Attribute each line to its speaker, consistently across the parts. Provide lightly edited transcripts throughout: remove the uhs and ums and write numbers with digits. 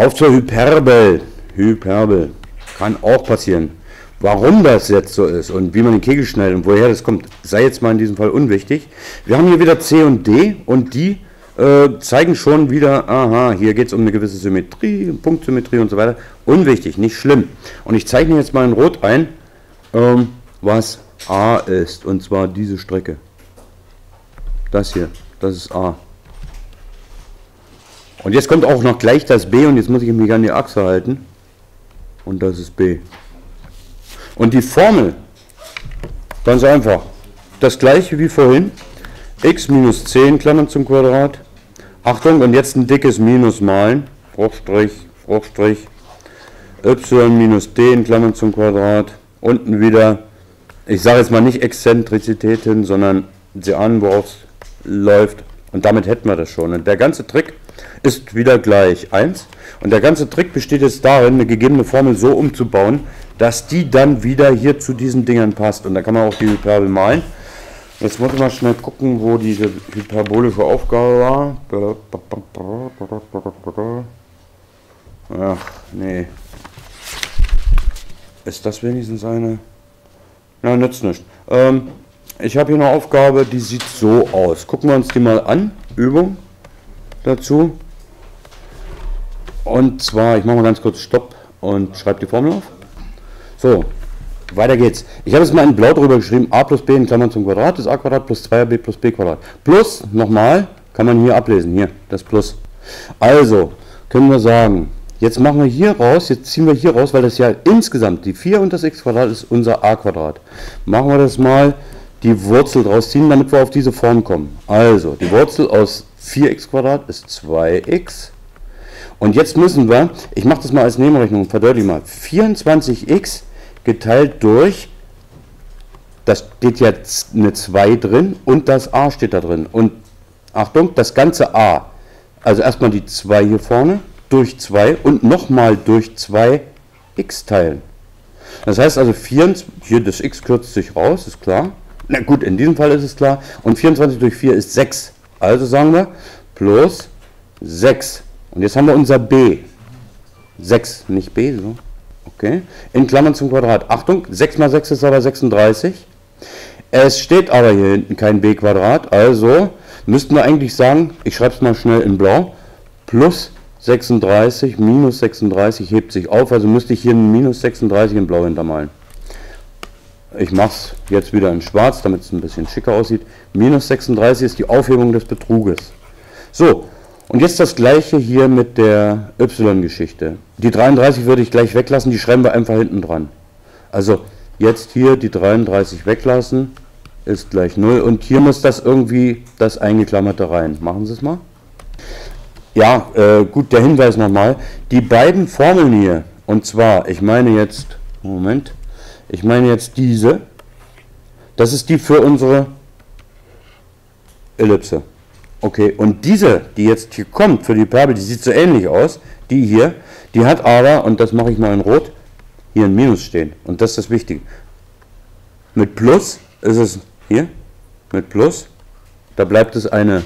Speaker 1: Auf zur Hyperbel. Hyperbel. Kann auch passieren. Warum das jetzt so ist und wie man den Kegel schneidet und woher das kommt, sei jetzt mal in diesem Fall unwichtig. Wir haben hier wieder C und D und die zeigen schon wieder, aha, hier geht es um eine gewisse Symmetrie, Punktsymmetrie und so weiter. Unwichtig, nicht schlimm. Und ich zeichne jetzt mal in Rot ein, was A ist, und zwar diese Strecke. Das hier, das ist A. Und jetzt kommt auch noch gleich das B und jetzt muss ich mich an die Achse halten. Und das ist B. Und die Formel, ganz einfach, das gleiche wie vorhin, x minus 10 Klammern zum Quadrat. Achtung, und jetzt ein dickes Minus malen, Bruchstrich, Bruchstrich, y minus d in Klammern zum Quadrat. Unten wieder, ich sage jetzt mal nicht Exzentrizitäten, sondern sie ahnen, worauf es läuft. Und damit hätten wir das schon. Und der ganze Trick ist wieder gleich 1. Und der ganze Trick besteht jetzt darin, eine gegebene Formel so umzubauen, dass die dann wieder hier zu diesen Dingern passt. Und da kann man auch die Hyperbel malen. Jetzt muss ich mal schnell gucken, wo diese hyperbolische Aufgabe war. Ach, nee. Ist das wenigstens eine? Na, nützt nicht. Ich habe hier eine Aufgabe, die sieht so aus. Gucken wir uns die mal an. Übung dazu. Und zwar, ich mache mal ganz kurz Stopp und schreibe die Formel auf. So, weiter geht's. Ich habe jetzt mal in Blau drüber geschrieben, a plus b in Klammern zum Quadrat ist a Quadrat plus 2ab plus b Quadrat. Plus, nochmal, kann man hier ablesen, hier, das Plus. Also, können wir sagen, jetzt machen wir hier raus, jetzt ziehen wir hier raus, weil das ja insgesamt, die 4 und das x Quadrat ist unser a Quadrat. Machen wir das mal, die Wurzel draus ziehen, damit wir auf diese Form kommen. Also, die Wurzel aus 4x Quadrat ist 2x. Und jetzt müssen wir, ich mache das mal als Nebenrechnung, verdeutliche mal, 24x geteilt durch, da steht jetzt eine 2 drin und das a steht da drin. Und Achtung, das ganze a, also erstmal die 2 hier vorne, durch 2 und nochmal durch 2x teilen. Das heißt also, 24, hier das x kürzt sich raus, ist klar. Na gut, in diesem Fall ist es klar. Und 24 durch 4 ist 6. Also sagen wir, plus 6. Und jetzt haben wir unser b. 6, nicht b, so. Okay. In Klammern zum Quadrat. Achtung, 6 mal 6 ist aber 36. Es steht aber hier hinten kein b Quadrat. Also müssten wir eigentlich sagen, ich schreibe es mal schnell in Blau, plus 36 minus 36 hebt sich auf. Also müsste ich hier ein minus 36 in Blau hintermalen. Ich mache es jetzt wieder in Schwarz, damit es ein bisschen schicker aussieht. Minus 36 ist die Aufhebung des Betruges. So, und jetzt das gleiche hier mit der y-Geschichte. Die 33 würde ich gleich weglassen, die schreiben wir einfach hinten dran. Also jetzt hier die 33 weglassen, ist gleich 0. Und hier muss das irgendwie, das Eingeklammerte rein. Machen Sie es mal. Ja, gut, der Hinweis nochmal. Die beiden Formeln hier, und zwar, ich meine jetzt, Moment, ich meine jetzt diese, das ist die für unsere Ellipse. Okay, und diese, die jetzt hier kommt für die Hyperbel, die sieht so ähnlich aus, die hier, die hat aber, und das mache ich mal in Rot, hier ein Minus stehen. Und das ist das Wichtige. Mit Plus ist es hier, mit Plus, da bleibt es eine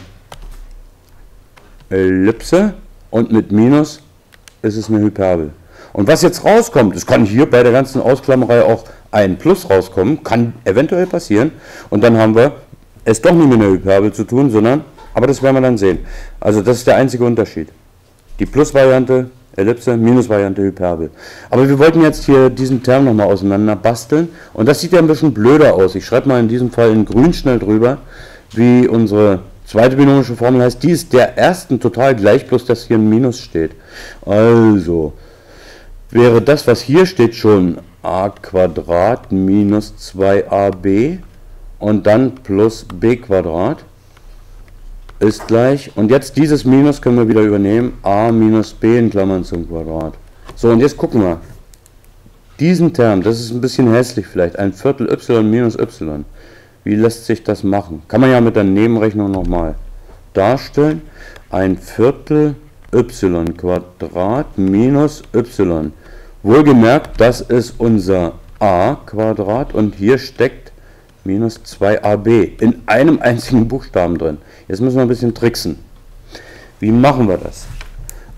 Speaker 1: Ellipse und mit Minus ist es eine Hyperbel. Und was jetzt rauskommt, es kann hier bei der ganzen Ausklammerei auch ein Plus rauskommen, kann eventuell passieren. Und dann haben wir es doch nicht mit einer Hyperbel zu tun, sondern, aber das werden wir dann sehen. Also das ist der einzige Unterschied. Die Plus-Variante, Ellipse, Minus-Variante, Hyperbel. Aber wir wollten jetzt hier diesen Term nochmal auseinander basteln. Und das sieht ja ein bisschen blöder aus. Ich schreibe mal in diesem Fall in grün schnell drüber, wie unsere zweite binomische Formel heißt. Die ist der ersten total gleich, bloß dass hier ein Minus steht. Also wäre das, was hier steht, schon a Quadrat minus 2ab und dann plus b Quadrat ist gleich, und jetzt dieses Minus können wir wieder übernehmen, a minus b in Klammern zum Quadrat. So, und jetzt gucken wir. Diesen Term, das ist ein bisschen hässlich vielleicht, ein Viertel y minus y. Wie lässt sich das machen? Kann man ja mit der Nebenrechnung nochmal darstellen. Ein Viertel y Quadrat minus y. Wohlgemerkt, das ist unser a Quadrat und hier steckt minus 2ab in einem einzigen Buchstaben drin. Jetzt müssen wir ein bisschen tricksen. Wie machen wir das?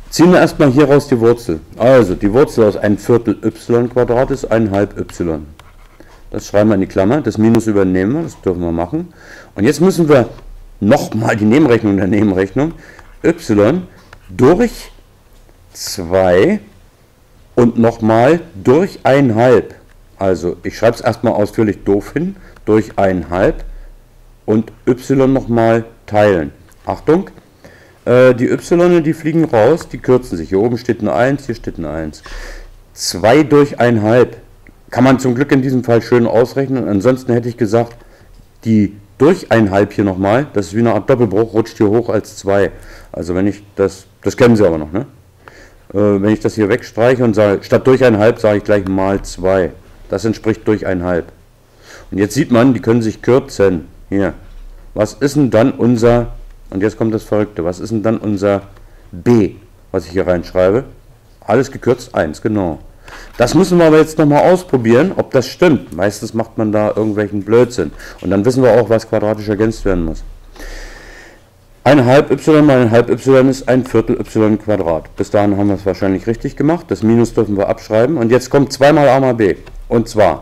Speaker 1: Ziehen wir erstmal hier raus die Wurzel. Also die Wurzel aus 1/4 y² ist 1/2 y. Das schreiben wir in die Klammer, das Minus übernehmen wir, das dürfen wir machen. Und jetzt müssen wir nochmal die Nebenrechnung der Nebenrechnung, y durch 2 und nochmal durch 1/2. Also ich schreibe es erstmal ausführlich doof hin, durch 1/2 und y nochmal teilen. Achtung! Die y, die fliegen raus, die kürzen sich. Hier oben steht eine 1, hier steht eine 1. 2 durch 1/2 kann man zum Glück in diesem Fall schön ausrechnen. Ansonsten hätte ich gesagt, die durch 1/2 hier nochmal, das ist wie eine Art Doppelbruch, rutscht hier hoch als 2. Also wenn ich das kennen Sie aber noch, ne? Wenn ich das hier wegstreiche und sage, statt durch 1/2 sage ich gleich mal 2. Das entspricht durch 1/2. Und jetzt sieht man, die können sich kürzen. Hier. Was ist denn dann unser... Und jetzt kommt das Verrückte. Was ist denn dann unser b, was ich hier reinschreibe? Alles gekürzt 1, genau. Das müssen wir aber jetzt nochmal ausprobieren, ob das stimmt. Meistens macht man da irgendwelchen Blödsinn. Und dann wissen wir auch, was quadratisch ergänzt werden muss. 1/2 y mal 1/2 y ist 1/4 y². Bis dahin haben wir es wahrscheinlich richtig gemacht. Das Minus dürfen wir abschreiben. Und jetzt kommt 2 mal a mal b. Und zwar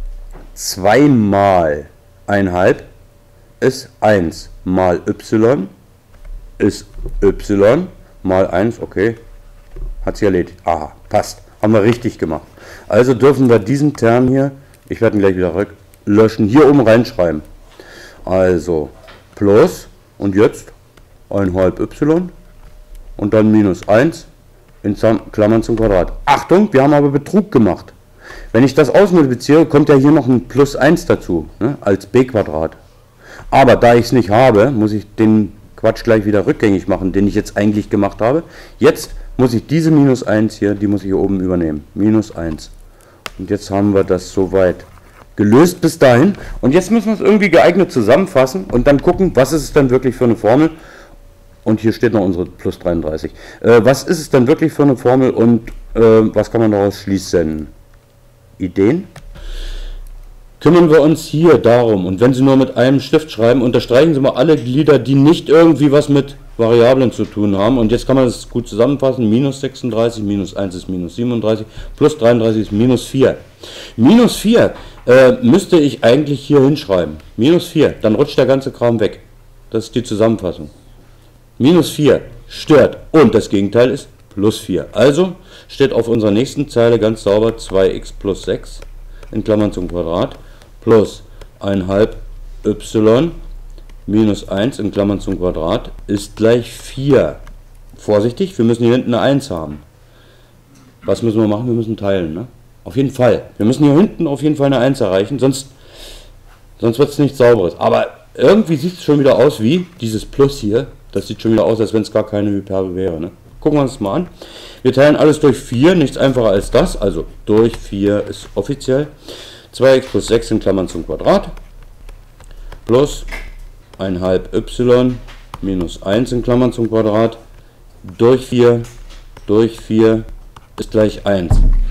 Speaker 1: 2 mal 1/2 ist 1 mal y ist y mal 1, okay, hat sich erledigt. Aha, passt, haben wir richtig gemacht. Also dürfen wir diesen Term hier, ich werde ihn gleich wieder löschen, hier oben reinschreiben. Also plus und jetzt 1/2 y und dann minus 1 in Klammern zum Quadrat. Achtung, wir haben aber Betrug gemacht. Wenn ich das ausmultipliziere, kommt ja hier noch ein plus 1 dazu, ne, als b². Aber da ich es nicht habe, muss ich den Quatsch gleich wieder rückgängig machen, den ich jetzt eigentlich gemacht habe. Jetzt muss ich diese minus 1 hier, die muss ich hier oben übernehmen. Minus 1. Und jetzt haben wir das soweit gelöst bis dahin. Und jetzt müssen wir es irgendwie geeignet zusammenfassen und dann gucken, was ist es denn wirklich für eine Formel. Und hier steht noch unsere plus 33. Was ist es denn wirklich für eine Formel und was kann man daraus schließen? Ideen? Kümmern wir uns hier darum, und wenn Sie nur mit einem Stift schreiben, unterstreichen Sie mal alle Glieder, die nicht irgendwie was mit Variablen zu tun haben. Und jetzt kann man das gut zusammenfassen. Minus 36, minus 1 ist minus 37, plus 33 ist minus 4. Minus 4 müsste ich eigentlich hier hinschreiben. Minus 4, dann rutscht der ganze Kram weg. Das ist die Zusammenfassung. Minus 4 stört und das Gegenteil ist plus 4. Also steht auf unserer nächsten Zeile ganz sauber 2x plus 6 in Klammern zum Quadrat plus 1/2 y minus 1 in Klammern zum Quadrat ist gleich 4. Vorsichtig, wir müssen hier hinten eine 1 haben. Was müssen wir machen? Wir müssen teilen, ne? Auf jeden Fall. Wir müssen hier hinten auf jeden Fall eine 1 erreichen, sonst wird es nichts Sauberes. Aber irgendwie sieht es schon wieder aus wie dieses Plus hier. Das sieht schon wieder aus, als wenn es gar keine Hyperbel wäre, ne? Gucken wir uns das mal an. Wir teilen alles durch 4, nichts einfacher als das. Also durch 4 ist offiziell 2x plus 6 in Klammern zum Quadrat plus 1/2 y minus 1 in Klammern zum Quadrat durch 4 ist gleich 1.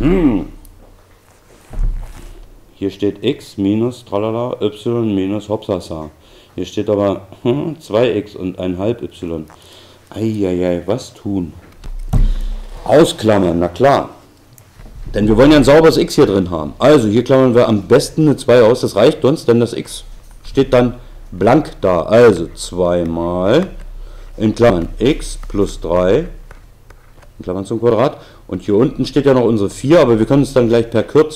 Speaker 1: Hier steht x minus tralala y minus hopsasa. Hier steht aber 2x und 1/2 y. Eieiei, was tun? Ausklammern, na klar. Denn wir wollen ja ein sauberes x hier drin haben. Also hier klammern wir am besten eine 2 aus, das reicht uns, denn das x steht dann blank da. Also 2 mal in Klammern x plus 3 in Klammern zum Quadrat. Und hier unten steht ja noch unsere 4, aber wir können es dann gleich per Kürzung